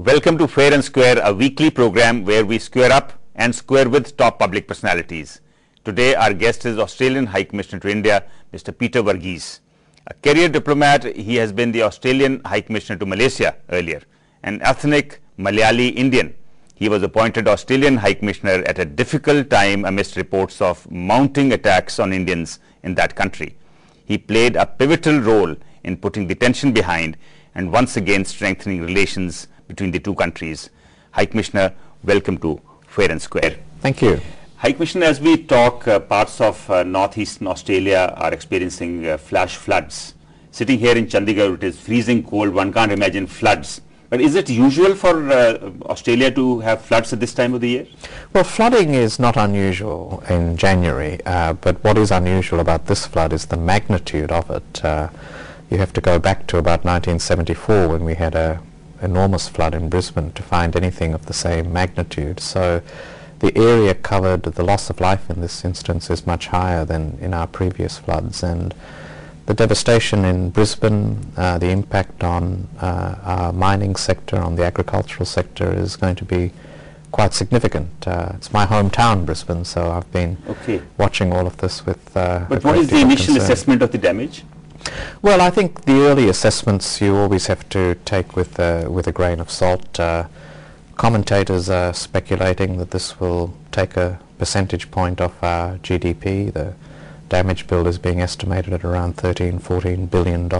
Welcome to Fair and Square, a weekly program where we square up and square with top public personalities. Today our guest is Australian High Commissioner to India, Mr. Peter Verghese. A career diplomat, he has been the Australian High Commissioner to Malaysia earlier. An ethnic Malayali Indian, he was appointed Australian High Commissioner at a difficult time amidst reports of mounting attacks on Indians in that country. He played a pivotal role in putting the tension behind and once again strengthening relations between the two countries. High Commissioner, welcome to Fair and Square. Thank you. High Commissioner, as we talk, parts of northeastern Australia are experiencing flash floods. Sitting here in Chandigarh, it is freezing cold. One can't imagine floods. But is it usual for Australia to have floods at this time of the year? Well, flooding is not unusual in January, but what is unusual about this flood is the magnitude of it. You have to go back to about 1974 when we had an enormous flood in Brisbane to find anything of the same magnitude. So the area covered, the loss of life in this instance is much higher than in our previous floods, and the devastation in Brisbane, the impact on our mining sector, on the agricultural sector is going to be quite significant. It's my hometown, Brisbane, so I've been watching all of this with But what is the initial assessment of the damage? Well, I think the early assessments you always have to take with a grain of salt. Commentators are speculating that this will take a percentage point off our GDP. The damage bill is being estimated at around $13–14 billion.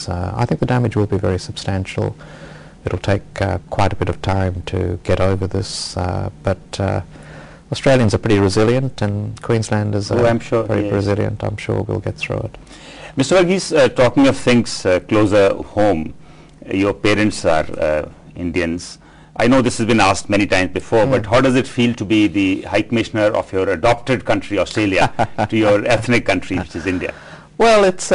I think the damage will be very substantial. It'll take quite a bit of time to get over this, but Australians are pretty resilient, and Queenslanders are very resilient. I'm sure we'll get through it. Mr. Verghese, talking of things closer home, your parents are Indians. I know this has been asked many times before, but how does it feel to be the High Commissioner of your adopted country, Australia, to your ethnic country, which is India? Well, it's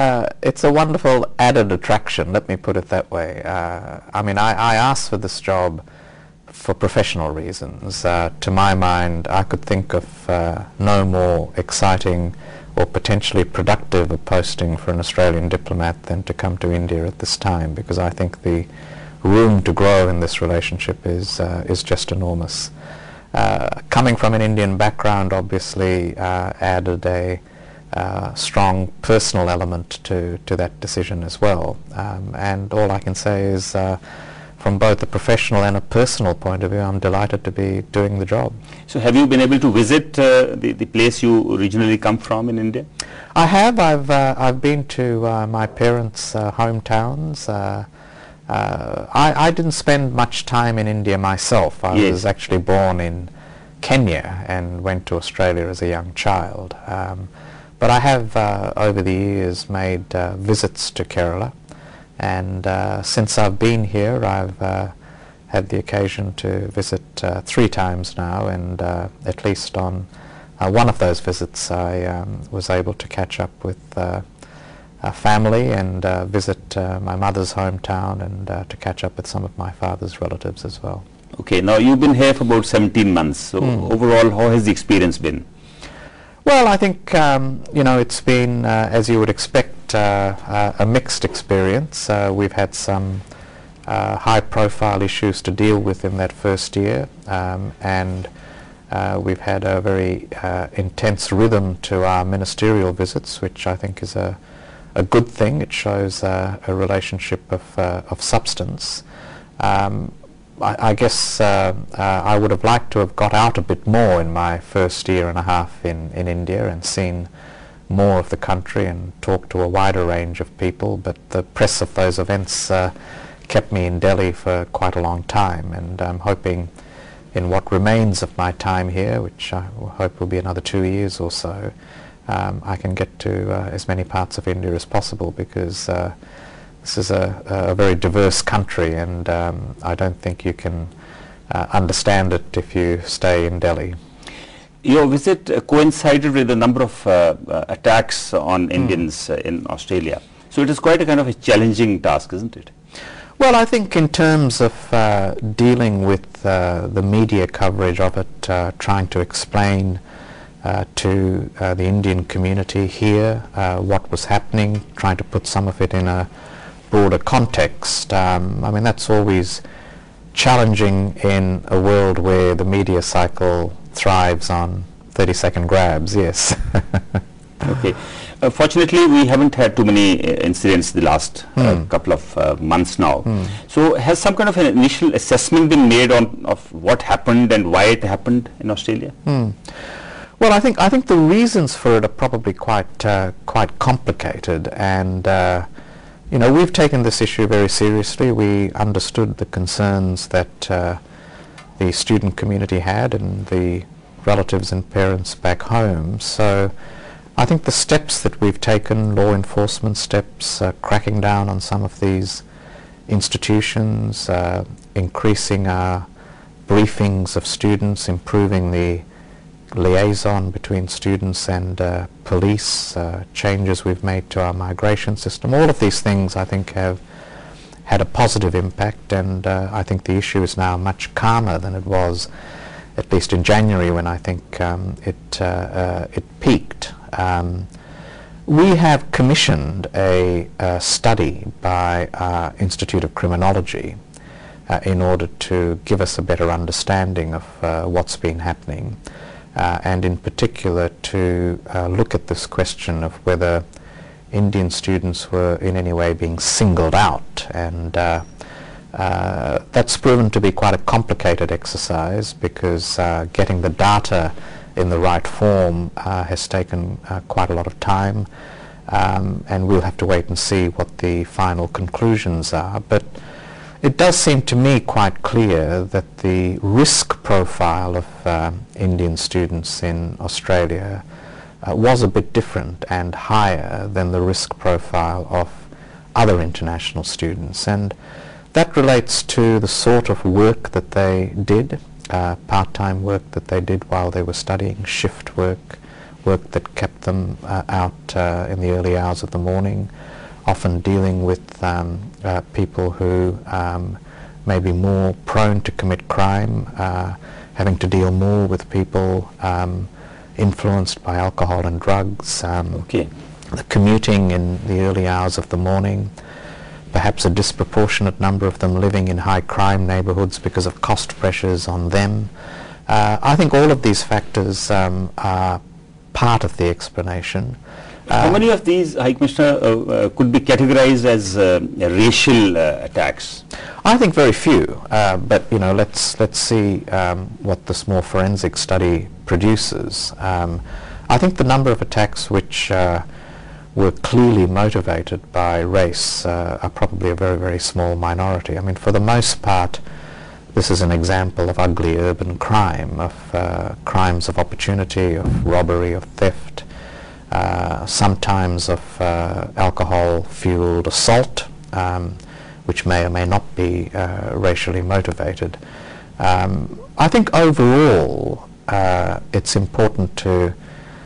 a wonderful added attraction, let me put it that way. I mean, I asked for this job for professional reasons. To my mind, I could think of no more exciting or potentially productive a posting for an Australian diplomat than to come to India at this time, because I think the room to grow in this relationship is just enormous. Coming from an Indian background obviously added a strong personal element to that decision as well, and all I can say is from both a professional and a personal point of view, I'm delighted to be doing the job. So have you been able to visit the place you originally come from in India? I have. I've been to my parents' hometowns. I didn't spend much time in India myself. I was actually born in Kenya and went to Australia as a young child. But I have over the years made visits to Kerala, and since I've been here I've had the occasion to visit 3 times now, and at least on one of those visits I was able to catch up with family and visit my mother's hometown, and to catch up with some of my father's relatives as well. Okay, now you've been here for about 17 months, so overall how has the experience been? Well, I think it's been, as you would expect, a mixed experience. We've had some high-profile issues to deal with in that first year, and we've had a very intense rhythm to our ministerial visits, which I think is a good thing. It shows a relationship of substance. I guess I would have liked to have got out a bit more in my first year and a half in India and seen more of the country and talked to a wider range of people, but the press of those events kept me in Delhi for quite a long time, and I'm hoping in what remains of my time here, which I hope will be another 2 years or so, I can get to as many parts of India as possible, because this is a very diverse country, and I don't think you can understand it if you stay in Delhi. Your visit coincided with a number of attacks on Indians in Australia. So it is quite a kind of a challenging task, isn't it? Well, I think in terms of dealing with the media coverage of it, trying to explain to the Indian community here what was happening, trying to put some of it in a broader context. I mean, that's always challenging in a world where the media cycle thrives on 30-second grabs, yes. Okay. Fortunately, we haven't had too many incidents the last couple of months now. So has some kind of an initial assessment been made on of what happened and why it happened in Australia? Well, I think the reasons for it are probably quite complicated, and you know, we've taken this issue very seriously. We understood the concerns that the student community had and the relatives and parents back home. So I think the steps that we've taken, law enforcement steps, cracking down on some of these institutions, increasing our briefings of students, improving the liaison between students and police, changes we've made to our migration system, all of these things I think have had a positive impact, and I think the issue is now much calmer than it was at least in January, when I think it peaked. We have commissioned a study by our Institute of Criminology in order to give us a better understanding of what's been happening, and in particular to look at this question of whether Indian students were in any way being singled out, and that's proven to be quite a complicated exercise, because getting the data in the right form has taken quite a lot of time, and we'll have to wait and see what the final conclusions are. But it does seem to me quite clear that the risk profile of Indian students in Australia was a bit different and higher than the risk profile of other international students, and that relates to the sort of work that they did, part-time work that they did while they were studying, shift work, work that kept them out in the early hours of the morning, often dealing with people who may be more prone to commit crime, having to deal more with people influenced by alcohol and drugs, the commuting in the early hours of the morning, perhaps a disproportionate number of them living in high crime neighbourhoods because of cost pressures on them. I think all of these factors are part of the explanation. How many of these, High Commissioner, could be categorized as racial attacks? I think very few, but you know, let's see what this more forensic study produces. I think the number of attacks which were clearly motivated by race are probably a very, very small minority. I mean, for the most part, this is an example of ugly urban crime, of crimes of opportunity, of robbery, of theft, sometimes of alcohol-fueled assault, which may or may not be racially motivated. I think overall it's important to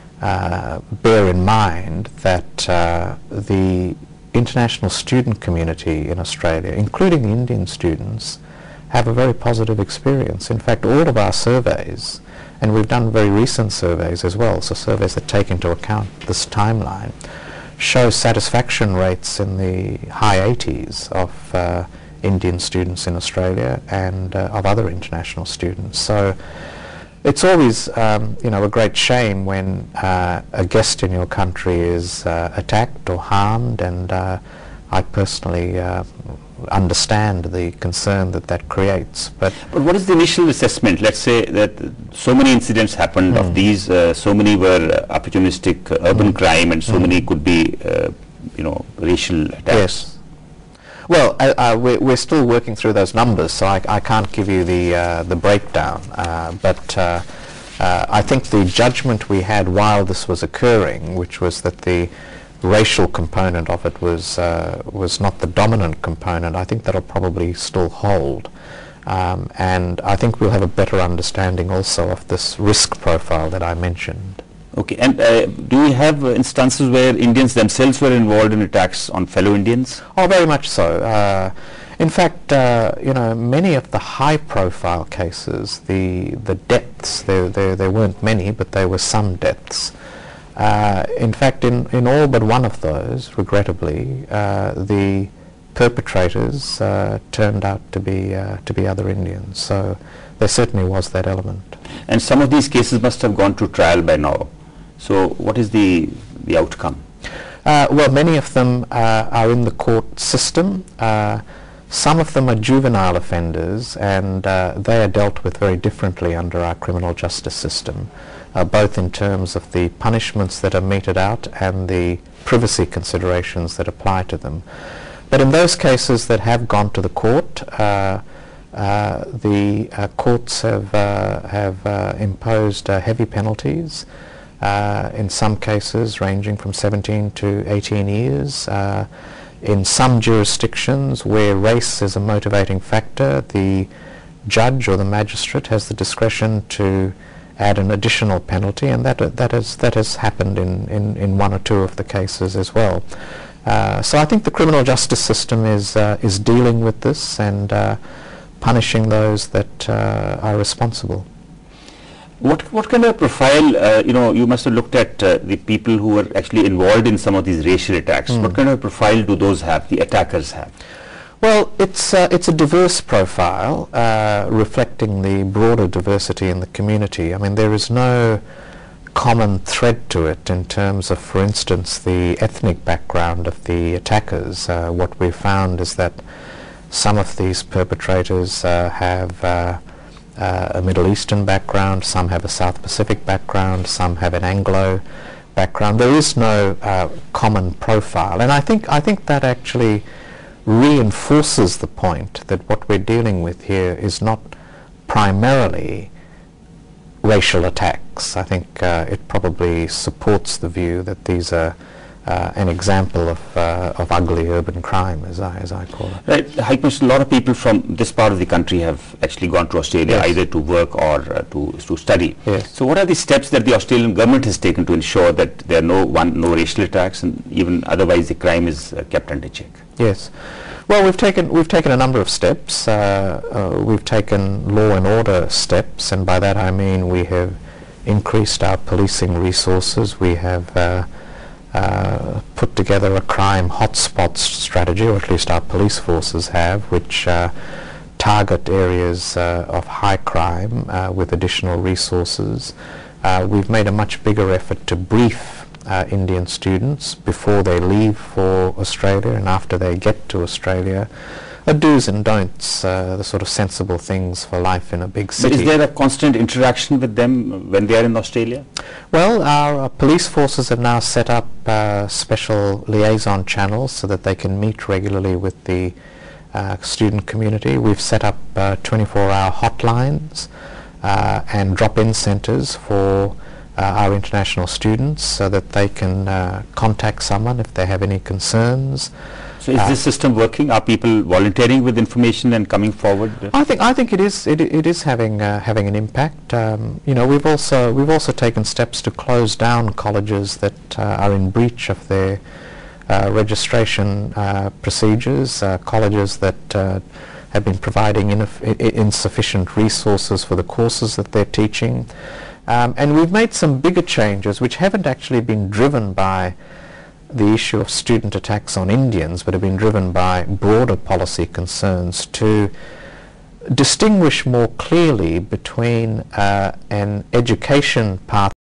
bear in mind that the international student community in Australia, including the Indian students, have a very positive experience. In fact, all of our surveys, and we've done very recent surveys as well, so surveys that take into account this timeline, show satisfaction rates in the high 80s of Indian students in Australia and of other international students. So it's always you know, a great shame when a guest in your country is attacked or harmed, and I personally understand the concern that that creates. But what is the initial assessment? Let's say that so many incidents happened of these, so many were opportunistic urban crime, and so many could be you know, racial attacks. Yes. Well, we're still working through those numbers, so I can't give you the breakdown. But I think the judgment we had while this was occurring, which was that the racial component of it was not the dominant component, I think that'll probably still hold. And I think we'll have a better understanding also of this risk profile that I mentioned. Okay, and do we have instances where Indians themselves were involved in attacks on fellow Indians? Oh, very much so. In fact, you know, many of the high-profile cases, the deaths, there weren't many, but there were some deaths. In fact, in all but one of those, regrettably, the perpetrators turned out to be other Indians. So there certainly was that element. And some of these cases must have gone to trial by now. So what is the outcome? Well, many of them are in the court system. Some of them are juvenile offenders, and they are dealt with very differently under our criminal justice system, both in terms of the punishments that are meted out and the privacy considerations that apply to them. But in those cases that have gone to the court, the courts have imposed heavy penalties, in some cases ranging from 17 to 18 years. In some jurisdictions where race is a motivating factor, the judge or the magistrate has the discretion to add an additional penalty, and that has happened in one or two of the cases as well. So I think the criminal justice system is dealing with this and punishing those that are responsible. What kind of profile, you must have looked at the people who were actually involved in some of these racial attacks. What kind of profile do those have, the attackers have? Well, it's a diverse profile reflecting the broader diversity in the community. I mean, there is no common thread to it in terms of, for instance, the ethnic background of the attackers. What we've found is that some of these perpetrators have a Middle Eastern background, some have a South Pacific background, some have an Anglo background. There is no common profile, and I think that actually reinforces the point that what we're dealing with here is not primarily racial attacks. I think it probably supports the view that these are an example of ugly urban crime, as I call it. Right, High Commissioner, a lot of people from this part of the country have actually gone to Australia, yes, either to work or to study. Yes. So what are the steps that the Australian government has taken to ensure that there are no racial attacks, and even otherwise the crime is kept under check? Yes. Well, we've taken a number of steps. We've taken law and order steps, and by that I mean we have increased our policing resources. We have put together a crime hotspots strategy, or at least our police forces have, which target areas of high crime with additional resources. We've made a much bigger effort to brief Indian students before they leave for Australia and after they get to Australia, do's and don'ts, the sort of sensible things for life in a big city. But is there a constant interaction with them when they are in Australia? Well, our police forces have now set up special liaison channels so that they can meet regularly with the student community. We've set up 24-hour hotlines and drop-in centres for our international students so that they can contact someone if they have any concerns. So is this system working? Are people volunteering with information and coming forward? I think it is having an impact. We've also taken steps to close down colleges that are in breach of their registration procedures, colleges that have been providing insufficient resources for the courses that they're teaching. And we've made some bigger changes which haven't actually been driven by the issue of student attacks on Indians, but have been driven by broader policy concerns to distinguish more clearly between an education path